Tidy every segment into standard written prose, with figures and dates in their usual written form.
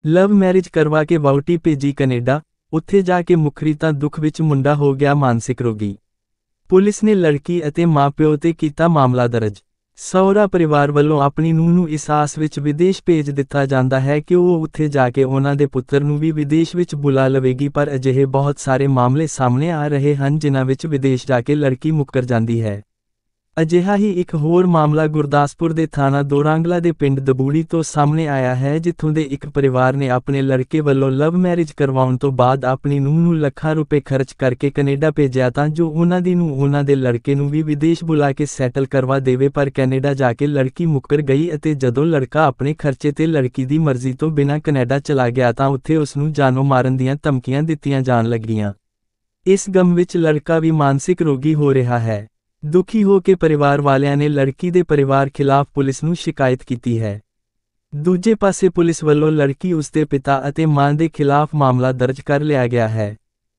Love marriage ਕਰਵਾ ਕੇ ਵਹੁਟੀ ਭੇਜੀ ਕੈਨੇਡਾ, ਉੱਥੇ ਜਾ ਕੇ ਮੁੱਕਰੀ ਤਾਂ ਦੁੱਖ ਵਿੱਚ ਮੁੰਡਾ ਹੋ ਗਿਆ ਮਾਨਸਿਕ ਰੋਗੀ। ਪੁਲਿਸ ਨੇ ਲੜਕੀ ਅਤੇ ਮਾਂ-ਪਿਓ ਤੇ ਕੀਤਾ ਮਾਮਲਾ ਦਰਜ। ਸਹੁਰਾ ਪਰਿਵਾਰ ਵੱਲੋਂ ਆਪਣੀ ਨੂੰਹ ਨੂੰ ਇਸ ਆਸ ਵਿੱਚ ਵਿਦੇਸ਼ ਭੇਜ ਦਿੱਤਾ ਜਾਂਦਾ ਹੈ ਕਿ ਉਹ ਉੱਥੇ ਜਾ ਕੇ ਉਹਨਾਂ ਦੇ ਪੁੱਤਰ ਨੂੰ ਵੀ ਵਿਦੇਸ਼ ਵਿੱਚ ਬੁਲਾ ਲਵੇਗੀ, ਪਰ ਅਜਿਹੇ ਬਹੁਤ ਸਾਰੇ ਮਾਮਲੇ ਸਾਹਮਣੇ ਆ ਰਹੇ ਹਨ ਜਿਨ੍ਹਾਂ ਵਿੱਚ ਵਿਦੇਸ਼ ਜਾ ਕੇ ਲੜਕੀ ਮੁੱਕਰ ਜਾਂਦੀ ਹੈ। ਅਜਿਹਾ ਹੀ ਇੱਕ ਹੋਰ ਮਾਮਲਾ ਗੁਰਦਾਸਪੁਰ ਦੇ ਥਾਣਾ ਦੋਰਾਂਗਲਾ ਦੇ ਪਿੰਡ ਦਬੂੜੀ ਤੋਂ ਸਾਹਮਣੇ ਆਇਆ ਹੈ, ਜਿੱਥੋਂ ਦੇ ਇੱਕ ਪਰਿਵਾਰ ਨੇ ਆਪਣੇ ਲੜਕੇ ਵੱਲੋਂ ਲਵ ਮੈਰਿਜ ਕਰਵਾਉਣ ਤੋਂ ਬਾਅਦ ਆਪਣੀ ਨੂੰਹ ਨੂੰ ਲੱਖਾਂ ਰੁਪਏ ਖਰਚ ਕਰਕੇ ਕੈਨੇਡਾ ਭੇਜਿਆ ਤਾਂ ਜੋ ਉਹਨਾਂ ਦੀ ਨੂੰਹ ਉਹਨਾਂ ਦੇ ਲੜਕੇ ਨੂੰ ਵੀ ਵਿਦੇਸ਼ ਬੁਲਾ ਕੇ ਸੈਟਲ ਕਰਵਾ ਦੇਵੇ, ਪਰ ਕੈਨੇਡਾ ਜਾ ਕੇ ਲੜਕੀ ਮੁੱਕਰ ਗਈ ਅਤੇ ਜਦੋਂ ਲੜਕਾ ਆਪਣੇ ਖਰਚੇ ਤੇ ਲੜਕੀ ਦੀ ਮਰਜ਼ੀ ਤੋਂ ਬਿਨਾਂ ਕੈਨੇਡਾ ਚਲਾ ਗਿਆ ਤਾਂ ਉੱਥੇ ਉਸ ਨੂੰ ਜਾਨੋਂ ਮਾਰਨ ਦੀਆਂ ਧਮਕੀਆਂ ਦਿੱਤੀਆਂ ਜਾਣ ਲੱਗੀਆਂ। ਇਸ ਗਮ ਵਿੱਚ ਲੜਕਾ ਵੀ ਮਾਨਸਿਕ ਰੋਗੀ ਹੋ ਰਿਹਾ ਹੈ। ਦੁਖੀ ਹੋ ਕੇ ਪਰਿਵਾਰ ਵਾਲਿਆਂ ਨੇ ਲੜਕੀ ਦੇ ਪਰਿਵਾਰ ਖਿਲਾਫ ਪੁਲਿਸ ਨੂੰ ਸ਼ਿਕਾਇਤ ਕੀਤੀ ਹੈ। ਦੂਜੇ ਪਾਸੇ ਪੁਲਿਸ ਵੱਲੋਂ ਲੜਕੀ ਉਸਦੇ ਪਿਤਾ ਅਤੇ ਮਾਂ ਦੇ ਖਿਲਾਫ ਮਾਮਲਾ ਦਰਜ ਕਰ ਲਿਆ ਗਿਆ ਹੈ।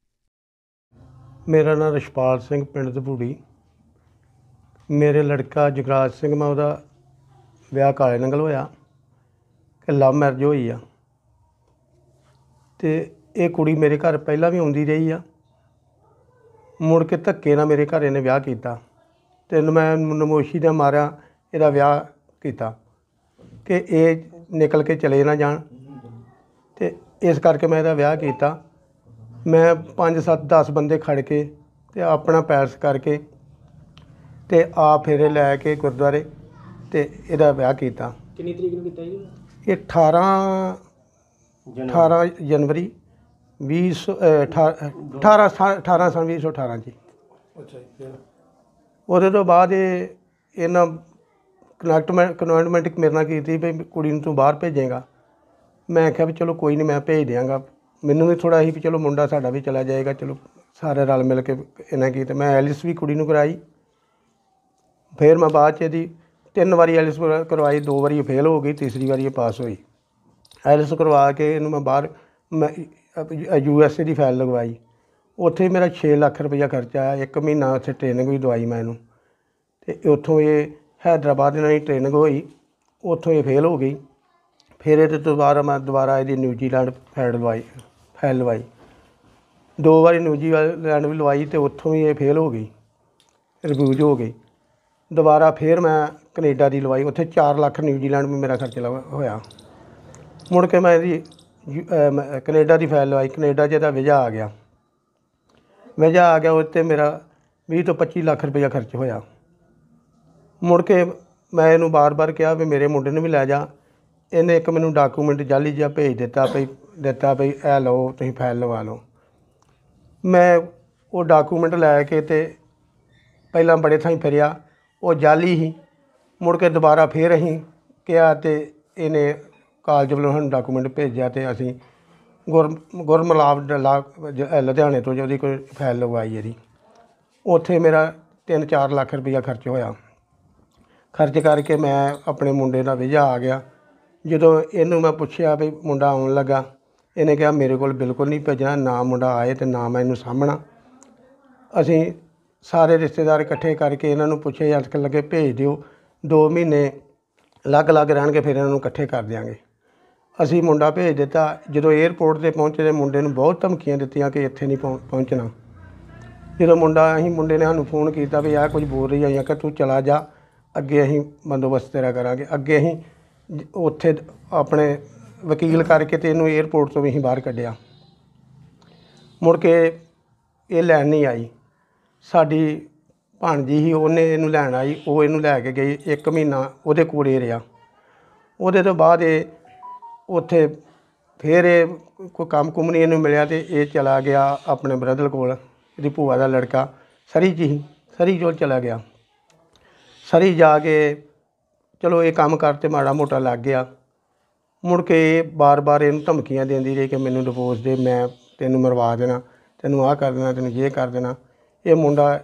ਮੇਰਾ ਨਾਮ ਰਿਸ਼ਪਾਲ ਸਿੰਘ, ਪਿੰਡ ਦਬੂੜੀ। ਮੇਰੇ ਲੜਕਾ ਜਗਰਾਜ ਸਿੰਘ, ਮੈਂ ਉਹਦਾ ਵਿਆਹ ਕਾਲੇ ਨੰਗਲ ਹੋਇਆ ਕਿ ਲਵ ਮੈਰਿਜ ਹੋਈ ਆ, ਅਤੇ ਇਹ ਕੁੜੀ ਮੇਰੇ ਘਰ ਪਹਿਲਾਂ ਵੀ ਆਉਂਦੀ ਰਹੀ ਆ। ਮੁੜ ਕੇ ਧੱਕੇ ਨਾਲ ਮੇਰੇ ਘਰ ਇਹਨੇ ਵਿਆਹ ਕੀਤਾ ਅਤੇ ਮੈਂ ਨਮੋਸ਼ੀ ਦਾ ਮਾਰਿਆ ਇਹਦਾ ਵਿਆਹ ਕੀਤਾ ਕਿ ਇਹ ਨਿਕਲ ਕੇ ਚਲੇ ਨਾ ਜਾਣ, ਅਤੇ ਇਸ ਕਰਕੇ ਮੈਂ ਇਹਦਾ ਵਿਆਹ ਕੀਤਾ। ਮੈਂ 5 7 10 ਬੰਦੇ ਖੜ੍ਹ ਕੇ ਅਤੇ ਆਪਣਾ ਪੈਲਸ ਕਰਕੇ ਅਤੇ ਆ ਫੇਰੇ ਲੈ ਕੇ ਗੁਰਦੁਆਰੇ ਅਤੇ ਇਹਦਾ ਵਿਆਹ ਕੀਤਾ। ਕਿੰਨੀ ਤਰੀਕ ਨੂੰ ਕੀਤਾ ਜੀ? ਇਹ 18 ਜਨਵਰੀ 18 ਸਾਲ 2018 ਜੀ। ਅੱਛਾ ਜੀ। ਉਹਦੇ ਤੋਂ ਬਾਅਦ ਇਹਨਾਂ ਕਨਵੈਂਟਮੈਂਟ ਮੇਰੇ ਨਾਲ ਕੀਤੀ ਵੀ ਕੁੜੀ ਨੂੰ ਤੂੰ ਬਾਹਰ ਭੇਜੇਗਾ। ਮੈਂ ਕਿਹਾ ਵੀ ਚਲੋ ਕੋਈ ਨਹੀਂ, ਮੈਂ ਭੇਜ ਦਿਆਂਗਾ। ਮੈਨੂੰ ਵੀ ਥੋੜ੍ਹਾ ਸੀ ਵੀ ਚਲੋ ਮੁੰਡਾ ਸਾਡਾ ਵੀ ਚਲਾ ਜਾਏਗਾ, ਚਲੋ ਸਾਰੇ ਰਲ ਮਿਲ ਕੇ ਇਹਨਾਂ ਕੀਤੀ। ਮੈਂ ਐਲਿਸ ਵੀ ਕੁੜੀ ਨੂੰ ਕਰਾਈ, ਫਿਰ ਮੈਂ ਬਾਅਦ 'ਚ ਇਹਦੀ 3 ਵਾਰੀ ਐਲਿਸ ਕਰਵਾਈ, 2 ਵਾਰੀ ਫੇਲ ਹੋ ਗਈ, ਤੀਸਰੀ ਵਾਰੀ ਇਹ ਪਾਸ ਹੋਈ। ਐਲਿਸ ਕਰਵਾ ਕੇ ਇਹਨੂੰ ਮੈਂ ਬਾਹਰ USA ਦੀ ਫਾਈਲ ਲਗਵਾਈ। ਉੱਥੇ ਮੇਰਾ 6 ਲੱਖ ਰੁਪਈਆ ਖਰਚਾ ਆਇਆ। 1 ਮਹੀਨਾ ਉੱਥੇ ਟ੍ਰੇਨਿੰਗ ਵੀ ਦਵਾਈ ਮੈਂ ਇਹਨੂੰ, ਅਤੇ ਉੱਥੋਂ ਇਹ ਹੈਦਰਾਬਾਦ ਇਹਨਾਂ ਦੀ ਟ੍ਰੇਨਿੰਗ ਹੋਈ, ਉੱਥੋਂ ਇਹ ਫੇਲ ਹੋ ਗਈ। ਫਿਰ ਇਹਦੇ ਤੋਂ ਮੈਂ ਦੁਬਾਰਾ ਇਹਦੀ ਨਿਊਜ਼ੀਲੈਂਡ ਫਾਈਲ ਲਵਾਈ 2 ਵਾਰੀ ਨਿਊਜ਼ੀਲੈਂਡ ਵੀ ਲਵਾਈ, ਅਤੇ ਉੱਥੋਂ ਵੀ ਇਹ ਫੇਲ ਹੋ ਗਈ, ਰਿਫਿਊਜ਼ ਹੋ ਗਈ। ਦੁਬਾਰਾ ਫਿਰ ਮੈਂ ਕੈਨੇਡਾ ਦੀ ਲਵਾਈ, ਉੱਥੇ 4 ਲੱਖ ਨਿਊਜ਼ੀਲੈਂਡ ਵੀ ਮੇਰਾ ਖਰਚਾ ਹੋਇਆ। ਮੁੜ ਕੇ ਮੈਂ ਇਹਦੀ ਕੈਨੇਡਾ ਦੀ ਫਾਈਲ ਲਵਾਈ। ਕੈਨੇਡਾ 'ਚ ਇਹਦਾ ਵੀਜ਼ਾ ਆ ਗਿਆ। ਉੱਤੇ ਮੇਰਾ 20 ਤੋਂ 25 ਲੱਖ ਰੁਪਈਆ ਖਰਚ ਹੋਇਆ। ਮੁੜ ਕੇ ਮੈਂ ਇਹਨੂੰ ਬਾਰ-ਬਾਰ ਕਿਹਾ ਵੀ ਮੇਰੇ ਮੁੰਡੇ ਨੂੰ ਵੀ ਲੈ ਜਾ। ਇਹਨੇ ਇੱਕ ਮੈਨੂੰ ਡਾਕੂਮੈਂਟ ਜਾਲੀ ਜਿਹਾ ਭੇਜ ਦਿੱਤਾ ਵੀ ਇਹ ਲਓ, ਤੁਸੀਂ ਫਾਈਲ ਲਵਾ ਲਓ। ਮੈਂ ਉਹ ਡਾਕੂਮੈਂਟ ਲੈ ਕੇ ਅਤੇ ਪਹਿਲਾਂ ਬੜੇ ਥਾਈਂ ਫਿਰਿਆ, ਉਹ ਜਾਲੀ ਸੀ। ਮੁੜ ਕੇ ਦੁਬਾਰਾ ਫਿਰ ਅਸੀਂ ਕਿਹਾ ਅਤੇ ਇਹਨੇ ਕਾਲਜ ਵੱਲੋਂ ਸਾਨੂੰ ਡਾਕੂਮੈਂਟ ਭੇਜਿਆ, ਅਤੇ ਅਸੀਂ ਗੁਰਮਲਾਬ ਲੁਧਿਆਣੇ ਤੋਂ ਉਹਦੀ ਕੋਈ ਫਾਈਲ ਲਗਵਾਈ ਇਹਦੀ। ਉੱਥੇ ਮੇਰਾ 3-4 ਲੱਖ ਰੁਪਈਆ ਖਰਚ ਹੋਇਆ। ਖਰਚ ਕਰਕੇ ਮੈਂ ਆਪਣੇ ਮੁੰਡੇ ਦਾ ਵੀਜ਼ਾ ਆ ਗਿਆ। ਜਦੋਂ ਇਹਨੂੰ ਮੈਂ ਪੁੱਛਿਆ ਵੀ ਮੁੰਡਾ ਆਉਣ ਲੱਗਾ, ਇਹਨੇ ਕਿਹਾ ਮੇਰੇ ਕੋਲ ਬਿਲਕੁਲ ਨਹੀਂ ਭੇਜਣਾ, ਨਾ ਮੁੰਡਾ ਆਏ ਅਤੇ ਨਾ ਮੈਂ ਇਹਨੂੰ ਸਾਂਭਣਾ। ਅਸੀਂ ਸਾਰੇ ਰਿਸ਼ਤੇਦਾਰ ਇਕੱਠੇ ਕਰਕੇ ਇਹਨਾਂ ਨੂੰ ਪੁੱਛੇ, ਅੱਜ ਕੱਲ੍ਹ ਲੱਗੇ ਭੇਜ ਦਿਓ, 2 ਮਹੀਨੇ ਅਲੱਗ-ਅਲੱਗ ਰਹਿਣਗੇ, ਫਿਰ ਇਹਨਾਂ ਨੂੰ ਇਕੱਠੇ ਕਰ ਦਿਆਂਗੇ। ਅਸੀਂ ਮੁੰਡਾ ਭੇਜ ਦਿੱਤਾ। ਜਦੋਂ ਏਅਰਪੋਰਟ 'ਤੇ ਪਹੁੰਚੇ ਤਾਂ ਮੁੰਡੇ ਨੂੰ ਬਹੁਤ ਧਮਕੀਆਂ ਦਿੱਤੀਆਂ ਕਿ ਇੱਥੇ ਨਹੀਂ ਪਹੁੰਚਣਾ। ਜਦੋਂ ਮੁੰਡੇ ਨੇ ਸਾਨੂੰ ਫੋਨ ਕੀਤਾ ਵੀ ਆਹ ਕੁਝ ਬੋਲ ਰਹੀ ਆ ਕਿ ਤੂੰ ਚਲਾ ਜਾ, ਅੱਗੇ ਅਸੀਂ ਬੰਦੋਬਸਤ ਤੇਰਾ ਕਰਾਂਗੇ। ਅੱਗੇ ਅਸੀਂ ਉੱਥੇ ਆਪਣੇ ਵਕੀਲ ਕਰਕੇ ਅਤੇ ਇਹਨੂੰ ਏਅਰਪੋਰਟ ਤੋਂ ਵੀ ਅਸੀਂ ਬਾਹਰ ਕੱਢਿਆ। ਮੁੜ ਕੇ ਇਹ ਲੈਣ ਨਹੀਂ ਆਈ। ਸਾਡੀ ਭਾਣਜੀ ਸੀ, ਉਹਨੇ ਇਹਨੂੰ ਲੈਣ ਆਈ, ਉਹ ਇਹਨੂੰ ਲੈ ਕੇ ਗਈ। 1 ਮਹੀਨਾ ਉਹਦੇ ਕੋਲ ਇਹ ਰਿਹਾ। ਉਹਦੇ ਤੋਂ ਬਾਅਦ ਇਹ ਉੱਥੇ ਫਿਰ ਇਹ ਕੋਈ ਕੰਮ ਕੁੰਮ ਨਹੀਂ ਇਹਨੂੰ ਮਿਲਿਆ, ਅਤੇ ਇਹ ਚਲਾ ਗਿਆ ਆਪਣੇ ਬ੍ਰਦਰ ਕੋਲ। ਇਹਦੀ ਭੂਆ ਦਾ ਲੜਕਾ ਸਰੀ 'ਚ ਸੀ, ਸਰੀ ਕੋਲ ਚਲਾ ਗਿਆ। ਸਰੀ ਜਾ ਕੇ ਚਲੋ ਇਹ ਕੰਮ ਕਰ 'ਤੇ ਮਾੜਾ ਮੋਟਾ ਲੱਗ ਗਿਆ। ਮੁੜ ਕੇ ਬਾਰ-ਬਾਰ ਇਹਨੂੰ ਧਮਕੀਆਂ ਦਿੰਦੀ ਰਹੀ ਕਿ ਮੈਨੂੰ ਡਿਵੋਰਸ ਦੇ, ਮੈਂ ਤੈਨੂੰ ਮਰਵਾ ਦੇਣਾ, ਤੈਨੂੰ ਆਹ ਕਰ ਦੇਣਾ, ਤੈਨੂੰ ਇਹ ਕਰ ਦੇਣਾ। ਇਹ ਮੁੰਡਾ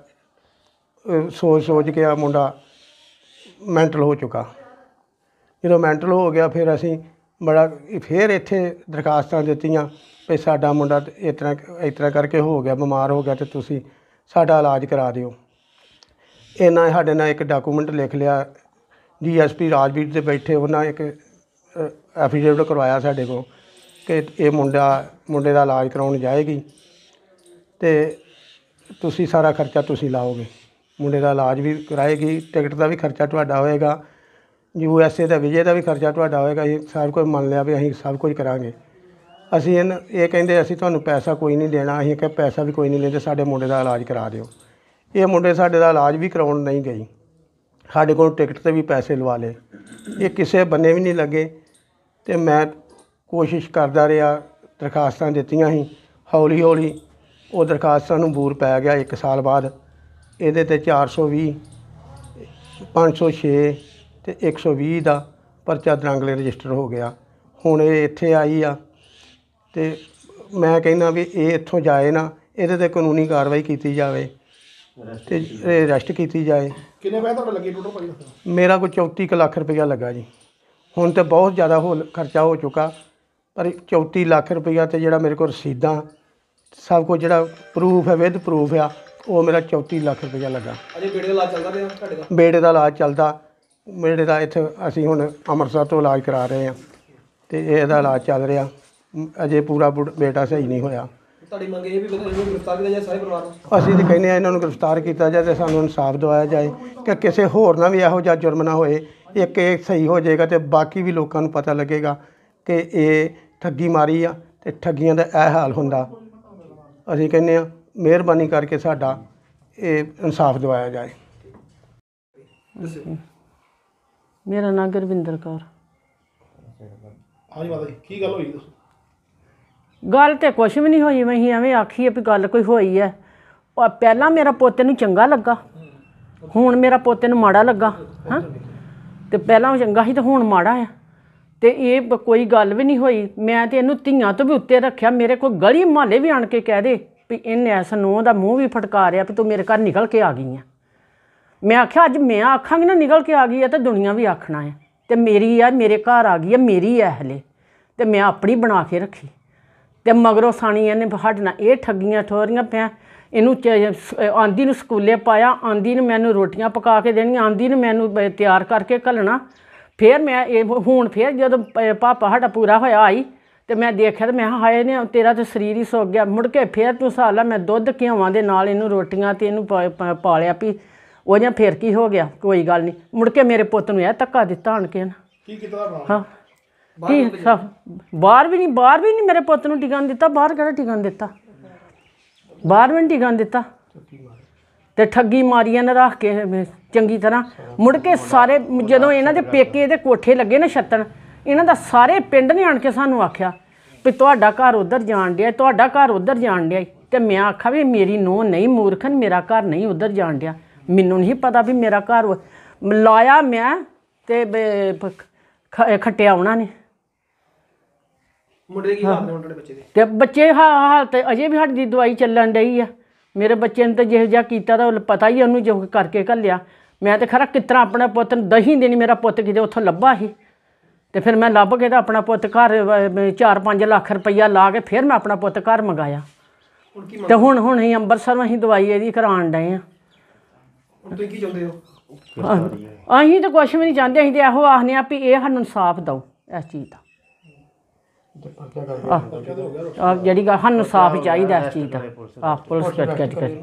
ਸੋਚ ਕੇ ਆ ਮੁੰਡਾ ਮੈਂਟਲ ਹੋ ਚੁੱਕਾ। ਜਦੋਂ ਮੈਂਟਲ ਹੋ ਗਿਆ, ਫਿਰ ਅਸੀਂ ਫਿਰ ਇੱਥੇ ਦਰਖਾਸਤਾਂ ਦਿੱਤੀਆਂ ਵੀ ਸਾਡਾ ਮੁੰਡਾ ਇਸ ਤਰ੍ਹਾਂ ਕਰਕੇ ਹੋ ਗਿਆ, ਬਿਮਾਰ ਹੋ ਗਿਆ, ਅਤੇ ਤੁਸੀਂ ਸਾਡਾ ਇਲਾਜ ਕਰਾ ਦਿਓ। ਇਹਨਾਂ ਸਾਡੇ ਨਾਲ ਇੱਕ ਡਾਕੂਮੈਂਟ ਲਿਖ ਲਿਆ। DSP ਰਾਜਵੀਰ ਦੇ ਬੈਠੇ, ਉਹਨਾਂ ਇੱਕ ਐਫੀਡੇਵਿਟ ਕਰਵਾਇਆ ਸਾਡੇ ਕੋਲ ਕਿ ਇਹ ਮੁੰਡੇ ਦਾ ਇਲਾਜ ਕਰਾਉਣ ਜਾਏਗੀ ਤੇ ਤੁਸੀਂ ਸਾਰਾ ਖਰਚਾ ਤੁਸੀਂ ਲਾਓਗੇ। ਮੁੰਡੇ ਦਾ ਇਲਾਜ ਵੀ ਕਰਾਏਗੀ, ਟਿਕਟ ਦਾ ਵੀ ਖਰਚਾ ਤੁਹਾਡਾ ਹੋਏਗਾ, USA ਦਾ ਵੀਜ਼ੇ ਦਾ ਵੀ ਖਰਚਾ ਤੁਹਾਡਾ ਹੋਏਗਾ। ਅਸੀਂ ਸਭ ਕੁਝ ਮੰਨ ਲਿਆ ਵੀ ਅਸੀਂ ਸਭ ਕੁਝ ਕਰਾਂਗੇ। ਅਸੀਂ ਇਹ ਕਹਿੰਦੇ ਅਸੀਂ ਤੁਹਾਨੂੰ ਪੈਸਾ ਕੋਈ ਨਹੀਂ ਦੇਣਾ। ਅਸੀਂ ਕਿਹਾ ਪੈਸਾ ਵੀ ਕੋਈ ਨਹੀਂ ਲੈਂਦੇ, ਸਾਡੇ ਮੁੰਡੇ ਦਾ ਇਲਾਜ ਕਰਾ ਦਿਓ। ਇਹ ਮੁੰਡੇ ਸਾਡੇ ਦਾ ਇਲਾਜ ਵੀ ਕਰਾਉਣ ਨਹੀਂ ਗਈ, ਸਾਡੇ ਕੋਲ ਟਿਕਟ 'ਤੇ ਵੀ ਪੈਸੇ ਲਵਾ ਲਏ। ਇਹ ਕਿਸੇ ਬੰਨੇ ਵੀ ਨਹੀਂ ਲੱਗੇ ਅਤੇ ਮੈਂ ਕੋਸ਼ਿਸ਼ ਕਰਦਾ ਰਿਹਾ, ਦਰਖਾਸਤਾਂ ਦਿੱਤੀਆਂ ਸੀ। ਹੌਲੀ ਹੌਲੀ ਉਹ ਦਰਖਾਸਤਾਂ ਨੂੰ ਬੂਰ ਪੈ ਗਿਆ। 1 ਸਾਲ ਬਾਅਦ ਇਹਦੇ 'ਤੇ 420, 506 ਅਤੇ 120 ਦਾ ਪਰਚਾ ਦਰਾਂਗਲੇ ਰਜਿਸਟਰ ਹੋ ਗਿਆ। ਹੁਣ ਇਹ ਇੱਥੇ ਆਈ ਆ ਅਤੇ ਮੈਂ ਕਹਿੰਦਾ ਵੀ ਇਹ ਇੱਥੋਂ ਜਾਏ ਨਾ, ਇਹਦੇ 'ਤੇ ਕਾਨੂੰਨੀ ਕਾਰਵਾਈ ਕੀਤੀ ਜਾਵੇ ਅਤੇ ਅਰੈਸਟ ਕੀਤੀ ਜਾਏ। ਕਿੰਨੇ ਪੈਸੇ ਤੁਹਾਡੇ ਲੱਗੇ ਟੋਟਲ ਭਾਈ? ਮੇਰਾ ਕੋਈ 34 ਕੁ ਲੱਖ ਰੁਪਈਆ ਲੱਗਾ ਜੀ। ਹੁਣ ਤਾਂ ਬਹੁਤ ਜ਼ਿਆਦਾ ਖਰਚਾ ਹੋ ਚੁੱਕਾ, ਪਰ 34 ਲੱਖ ਰੁਪਈਆ ਤੇ ਜਿਹੜਾ ਮੇਰੇ ਕੋਲ ਰਸੀਦਾਂ ਸਭ ਕੁਝ ਜਿਹੜਾ ਪ੍ਰੂਫ ਹੈ, ਵਿਦ ਪ੍ਰੂਫ ਆ, ਉਹ ਮੇਰਾ 34 ਲੱਖ ਰੁਪਈਆ ਲੱਗਾ। ਅਜੇ ਬੇੜੇ ਦਾ ਇਲਾਜ ਚੱਲਦਾ ਪਿਆ ਤੁਹਾਡੇ ਦਾ? ਬੇੜੇ ਦਾ ਇਲਾਜ ਚੱਲਦਾ। ਬੇੜੇ ਦਾ ਇੱਥੇ ਅਸੀਂ ਹੁਣ ਅੰਮ੍ਰਿਤਸਰ ਤੋਂ ਇਲਾਜ ਕਰਾ ਰਹੇ ਹਾਂ ਅਤੇ ਇਹਦਾ ਇਲਾਜ ਚੱਲ ਰਿਹਾ। ਅਜੇ ਪੂਰਾ ਬੇਟਾ ਸਹੀ ਨਹੀਂ ਹੋਇਆ। ਤੁਹਾਡੀ ਮੰਗ ਇਹ ਵੀ ਇਹਨੂੰ ਗ੍ਰਿਫਤਾਰ ਕੀਤਾ ਜਾਏ ਸਾਰੇ ਪਰਿਵਾਰ ਨੂੰ? ਅਸੀਂ ਤਾਂ ਕਹਿੰਦੇ ਹਾਂ ਇਹਨਾਂ ਨੂੰ ਗ੍ਰਿਫਤਾਰ ਕੀਤਾ ਜਾਏ ਅਤੇ ਸਾਨੂੰ ਇਨਸਾਫ ਦਿਵਾਇਆ ਜਾਏ ਕਿ ਕਿਸੇ ਹੋਰ ਨਾਲ ਵੀ ਇਹੋ ਜਿਹਾ ਜੁਰਮ ਨਾ ਹੋਏ। ਇੱਕ ਇਹ ਸਹੀ ਹੋ ਜਾਏਗਾ ਅਤੇ ਬਾਕੀ ਵੀ ਲੋਕਾਂ ਨੂੰ ਪਤਾ ਲੱਗੇਗਾ ਕਿ ਇਹ ਠੱਗੀ ਮਾਰੀ ਆ ਅਤੇ ਠੱਗੀਆਂ ਦਾ ਇਹ ਹਾਲ ਹੁੰਦਾ। ਅਸੀਂ ਕਹਿੰਦੇ ਹਾਂ ਮਿਹਰਬਾਨੀ ਕਰਕੇ ਸਾਡਾ ਇਹ ਇਨਸਾਫ ਦਿਵਾਇਆ ਜਾਏ। ਮੇਰਾ ਨਾਮ ਗੁਰਵਿੰਦਰ ਕੌਰ। ਹਾਂਜੀ ਮਾਤਾ ਜੀ, ਕੀ ਗੱਲ ਹੋਈ ਦੱਸੋ? ਗੱਲ ਤੇ ਕੁਛ ਵੀ ਨਹੀਂ ਹੋਈ। ਅਸੀਂ ਐਵੇਂ ਆਖੀਏ ਵੀ ਗੱਲ ਕੋਈ ਹੋਈ ਹੈ। ਪਹਿਲਾਂ ਮੇਰਾ ਪੋਤੇ ਨੂੰ ਚੰਗਾ ਲੱਗਾ, ਹੁਣ ਮੇਰਾ ਪੋਤੇ ਨੂੰ ਮਾੜਾ ਲੱਗਾ। ਹਾਂ, ਤੇ ਪਹਿਲਾਂ ਚੰਗਾ ਸੀ ਤੇ ਹੁਣ ਮਾੜਾ ਆ। ਤੇ ਇਹ ਕੋਈ ਗੱਲ ਵੀ ਨਹੀਂ ਹੋਈ। ਮੈਂ ਤੇ ਇਹਨੂੰ ਧੀਆਂ ਤੋਂ ਵੀ ਉੱਤੇ ਰੱਖਿਆ। ਮੇਰੇ ਕੋਲ ਗਲੀ ਮੁਹੱਲੇ ਵੀ ਆਣ ਕੇ ਕਹਿ ਦੇ ਵੀ ਇਹਨੇ ਐਸ ਨੂੰਹ ਦਾ ਮੂੰਹ ਵੀ ਫਟਕਾ ਰਿਆ ਵੀ ਤੂੰ ਮੇਰੇ ਘਰ ਨਿਕਲ ਕੇ ਆ ਗਈ ਆ। ਮੈਂ ਆਖਿਆ ਅੱਜ ਮੈਂ ਆਖਾਂਗੀ ਨਾ ਨਿਕਲ ਕੇ ਆ ਗਈ ਆ ਤਾਂ ਦੁਨੀਆ ਵੀ ਆਖਣਾ ਹੈ। ਤੇ ਮੇਰੀ ਆ, ਮੇਰੇ ਘਰ ਆ ਗਈ ਆ, ਮੇਰੀ ਹੈ ਹਲੇ, ਤੇ ਮੈਂ ਆਪਣੀ ਬਣਾ ਕੇ ਰੱਖੀ। ਤੇ ਮਗਰੋਂ ਸਾਣੀ ਇਹਨੇ ਸਾਡੇ ਨਾਲ ਇਹ ਠੱਗੀਆਂ ਠੋਰੀਆਂ ਪਿਆ। ਇਹਨੂੰ ਆਂਦੀ ਨੂੰ ਸਕੂਲੇ ਪਾਇਆ, ਆਂਦੀ ਨੂੰ ਮੈਨੂੰ ਰੋਟੀਆਂ ਪਕਾ ਕੇ ਦੇਣੀਆਂ, ਆਂਦੀ ਨੂੰ ਮੈਨੂੰ ਤਿਆਰ ਕਰਕੇ ਘੱਲਣਾ। ਫਿਰ ਮੈਂ ਹੁਣ ਫਿਰ ਜਦੋਂ ਪਾਪਾ ਸਾਡਾ ਪੂਰਾ ਹੋਇਆ ਆਈ ਤੇ ਮੈਂ ਦੇਖਿਆ ਤੇ ਮੈਂ ਕਿਹਾ ਹਾਏ ਨੇ ਤੇਰਾ ਤਾਂ ਸਰੀਰ ਹੀ ਸੁੱਕ ਗਿਆ। ਮੁੜ ਕੇ ਫਿਰ ਤੂੰ ਹਿਸਾਬ ਲਾ ਮੈਂ ਦੁੱਧ ਘਿਓਵਾਂ ਦੇ ਨਾਲ ਇਹਨੂੰ ਰੋਟੀਆਂ ਤੇ ਇਹਨੂੰ ਪਾਲਿਆ ਵੀ ਉਹ ਜਾਂ ਫਿਰ ਕੀ ਹੋ ਗਿਆ, ਕੋਈ ਗੱਲ ਨਹੀਂ। ਮੁੜ ਕੇ ਮੇਰੇ ਪੁੱਤ ਨੂੰ ਇਹ ਧੱਕਾ ਦਿੱਤਾ ਆਣ ਕੇ ਨਾ। ਕੀ ਕੀਤਾ? ਹਾਂ ਕੀ ਬਾਹਰ ਵੀ ਨਹੀਂ ਮੇਰੇ ਪੁੱਤ ਨੂੰ ਟਿਕਣ ਦਿੱਤਾ। ਬਾਹਰ ਕਿਹੜਾ ਟਿਕਣ ਦਿੱਤਾ? ਬਾਹਰ ਵੀ ਨਹੀਂ ਟਿਕਣ ਦਿੱਤਾ। ਤੇ ਠੱਗੀ ਮਾਰੀਆਂ ਨੇ ਰੱਖ ਕੇ ਚੰਗੀ ਤਰ੍ਹਾਂ। ਮੁੜ ਕੇ ਸਾਰੇ ਜਦੋਂ ਇਹਨਾਂ ਦੇ ਪੇਕੇ ਇਹਦੇ ਕੋਠੇ ਲੱਗੇ ਨਾ ਛੱਤਣ, ਇਹਨਾਂ ਦਾ ਸਾਰੇ ਪਿੰਡ ਨੇ ਆਣ ਕੇ ਸਾਨੂੰ ਆਖਿਆ ਵੀ ਤੁਹਾਡਾ ਘਰ ਉੱਧਰ ਜਾਣ ਡਿਆ, ਤੁਹਾਡਾ ਘਰ ਉੱਧਰ ਜਾਣ ਡਿਆ। ਤੇ ਮੈਂ ਆਖਿਆ ਵੀ ਮੇਰੀ ਨੂੰਹ ਨਹੀਂ ਮੂਰਖਨ, ਮੇਰਾ ਘਰ ਨਹੀਂ ਉੱਧਰ ਜਾਣ ਡਿਆ। ਮੈਨੂੰ ਨਹੀਂ ਪਤਾ ਵੀ ਮੇਰਾ ਘਰ ਲਾਇਆ ਮੈਂ ਤੇ ਖੱਟਿਆ ਉਹਨਾਂ ਨੇ। ਮੁੰਡੇ ਦੇ ਕੀ ਹਾਲ ਨੇ ਤੁਹਾਡੇ ਬੱਚੇ ਦੇ? ਤੇ ਬੱਚੇ ਹਾਲਤ ਅਜੇ ਵੀ ਸਾਡੀ ਦਵਾਈ ਚੱਲਣ ਡਈ ਆ। ਮੇਰੇ ਬੱਚੇ ਨੇ ਤਾਂ ਜਿਹੋ ਜਿਹਾ ਕੀਤਾ ਤਾਂ ਪਤਾ ਹੀ ਉਹਨੂੰ ਜੋ ਕਰਕੇ ਘੱਲਿਆ। ਮੈਂ ਤਾਂ ਖਰਾ ਕਿਸ ਤਰ੍ਹਾਂ ਆਪਣੇ ਪੁੱਤ ਨੂੰ 10 ਦਿਨ ਮੇਰਾ ਪੁੱਤ ਕਿਤੇ ਉੱਥੋਂ ਲੱਭਾ ਸੀ ਤੇ ਫਿਰ ਮੈਂ ਲੱਭ ਕੇ ਤਾਂ ਆਪਣਾ ਪੁੱਤ ਘਰ 4-5 ਲੱਖ ਰੁਪਈਆ ਲਾ ਕੇ ਫਿਰ ਮੈਂ ਆਪਣਾ ਪੁੱਤ ਘਰ ਮੰਗਾਇਆ। ਤੇ ਹੁਣ ਅਸੀਂ ਅੰਮ੍ਰਿਤਸਰੋਂ ਅਸੀਂ ਦਵਾਈ ਇਹਦੀ ਕਰਾਉਣ ਡਏ ਹਾਂ। ਤੁਸੀਂ ਕੀ ਚਾਹੁੰਦੇ ਹੋ? ਅਸੀਂ ਤਾਂ ਕੁਛ ਵੀ ਨਹੀਂ ਚਾਹੁੰਦੇ। ਅਸੀਂ ਤਾਂ ਇਹੋ ਆਖਦੇ ਹਾਂ ਵੀ ਇਹ ਸਾਨੂੰ ਇਨਸਾਫ ਦਿਓ ਇਸ ਚੀਜ਼ ਦਾ। ਜਿਹੜੀ ਗੱਲ ਸਾਨੂੰ ਇਨਸਾਫ ਚਾਹੀਦਾ ਇਸ ਚੀਜ਼ ਦਾ। ਪੁਲਿਸ ਕਰੇ।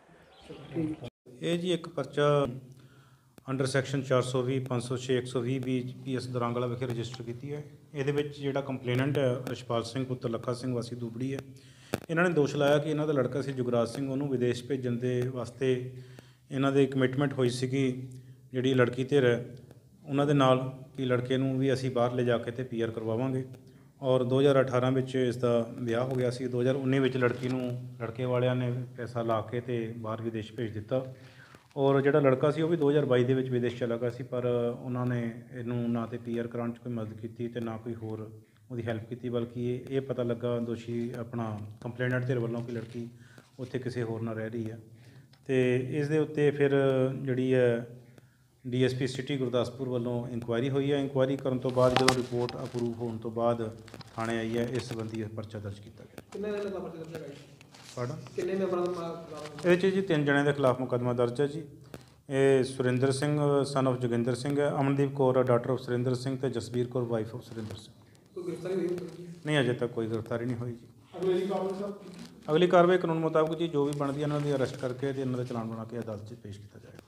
ਇਹ ਜੀ ਇੱਕ ਪਰਚਾ ਅੰਡਰ ਸੈਕਸ਼ਨ 420, 506, 120 BPS ਦਰਾਂਗਲਾ ਵਿਖੇ ਰਜਿਸਟਰ ਕੀਤੀ ਹੈ। ਇਹਦੇ ਵਿੱਚ ਜਿਹੜਾ ਕੰਪਲੇਨੈਂਟ ਹੈ ਰਛਪਾਲ ਸਿੰਘ ਪੁੱਤਰ ਲੱਖਾ ਸਿੰਘ ਵਾਸੀ ਦੂਬੜੀ ਹੈ। ਇਹਨਾਂ ਨੇ ਦੋਸ਼ ਲਾਇਆ ਕਿ ਇਹਨਾਂ ਦਾ ਲੜਕਾ ਸੀ ਜੁਗਰਾਜ ਸਿੰਘ, ਉਹਨੂੰ ਵਿਦੇਸ਼ ਭੇਜਣ ਦੇ ਵਾਸਤੇ ਇਹਨਾਂ ਦੇ ਕਮਿਟਮੈਂਟ ਹੋਈ ਸੀਗੀ ਜਿਹੜੀ ਲੜਕੀ ਧਿਰ ਹੈ ਉਹਨਾਂ ਦੇ ਨਾਲ ਕਿ ਲੜਕੇ ਨੂੰ ਵੀ ਅਸੀਂ ਬਾਹਰ ਲੈ ਜਾ ਕੇ ਤੇ PR ਕਰਵਾਵਾਂਗੇ। ਔਰ 2018 ਵਿੱਚ ਇਸ ਦਾ ਵਿਆਹ ਹੋ ਗਿਆ ਸੀ। 2019 ਵਿੱਚ ਲੜਕੀ ਨੂੰ ਲੜਕੇ ਵਾਲਿਆਂ ਨੇ ਪੈਸਾ ਲਾ ਕੇ ਤੇ ਬਾਹਰ ਵਿਦੇਸ਼ ਭੇਜ ਦਿੱਤਾ। ਔਰ ਜਿਹੜਾ ਲੜਕਾ ਸੀ ਉਹ ਵੀ 2022 ਦੇ ਵਿੱਚ ਵਿਦੇਸ਼ ਚਲਾ ਗਿਆ ਸੀ, ਪਰ ਉਹਨਾਂ ਨੇ ਇਹਨੂੰ ਨਾ ਤੇ PR ਕਰਾਉਣ 'ਚ ਕੋਈ ਮਦਦ ਕੀਤੀ ਤੇ ਨਾ ਕੋਈ ਹੋਰ ਉਹਦੀ ਹੈਲਪ ਕੀਤੀ, ਬਲਕਿ ਇਹ ਪਤਾ ਲੱਗਾ ਦੋਸ਼ੀ ਆਪਣਾ ਕੰਪਲੇਨੈਂਟ ਧਿਰ ਵੱਲੋਂ ਕਿ ਲੜਕੀ ਉੱਥੇ ਕਿਸੇ ਹੋਰ ਨਾਲ ਰਹਿ ਰਹੀ ਹੈ। ਤੇ ਇਸ ਦੇ ਉੱਤੇ ਫਿਰ ਜਿਹੜੀ ਹੈ DSP ਸਿਟੀ ਗੁਰਦਾਸਪੁਰ ਵੱਲੋਂ ਇਨਕੁਆਇਰੀ ਹੋਈ ਹੈ। ਇਨਕੁਆਇਰੀ ਕਰਨ ਤੋਂ ਬਾਅਦ ਜਦੋਂ ਰਿਪੋਰਟ ਅਪਰੂਵ ਹੋਣ ਤੋਂ ਬਾਅਦ ਥਾਣੇ ਆਈ ਹੈ, ਇਸ ਸੰਬੰਧੀ ਪਰਚਾ ਦਰਜ ਕੀਤਾ ਗਿਆ। ਕਿੰਨੇ ਦਿਨ ਦਾ ਪਰਚਾ ਦਰਜ ਹੈ? ਪardon? ਕਿੰਨੇ ਮੈਂਬਰਾਂ ਦਾ? ਇਹਦੇ 'ਚ ਜੀ 3 ਜਣਿਆਂ ਦੇ ਖਿਲਾਫ ਮੁਕੱਦਮਾ ਦਰਜ ਹੈ ਜੀ। ਇਹ ਸੁਰਿੰਦਰ ਸਿੰਘ ਸਨ ਆਫ ਜੋਗਿੰਦਰ ਸਿੰਘ ਹੈ, ਅਮਨਦੀਪ ਕੌਰ ਡਾਟਰ ਆਫ ਸੁਰਿੰਦਰ ਸਿੰਘ ਤੇ ਜਸਬੀਰ ਕੌਰ ਵਾਈਫ ਆਫ ਸੁਰਿੰਦਰ ਸਿੰਘ। ਕੋਈ ਗ੍ਰਿਫਤਾਰੀ ਹੋਈ? ਨਹੀਂ ਅਜੇ ਤੱਕ ਕੋਈ ਗ੍ਰਿਫਤਾਰੀ ਨਹੀਂ ਹੋਈ ਜੀ। ਅਗਲੀ ਕਾਰਵਾਈ ਸਰ ਅਗਲੀ ਕਾਰਵਾਈ ਕਾਨੂੰਨ ਮੁਤਾਬਕ ਜੀ ਜੋ ਵੀ ਬਣਦੀ ਹੈ ਇਹਨਾਂ ਦੀ ਅਰੈਸਟ ਕਰਕੇ ਤੇ ਇਹਨਾਂ ਦਾ ਚਲਾਨ ਬਣਾ ਕੇ ਅਦਾਲਤ 'ਚ ਪੇਸ਼ ਕੀਤਾ ਜਾਏਗਾ।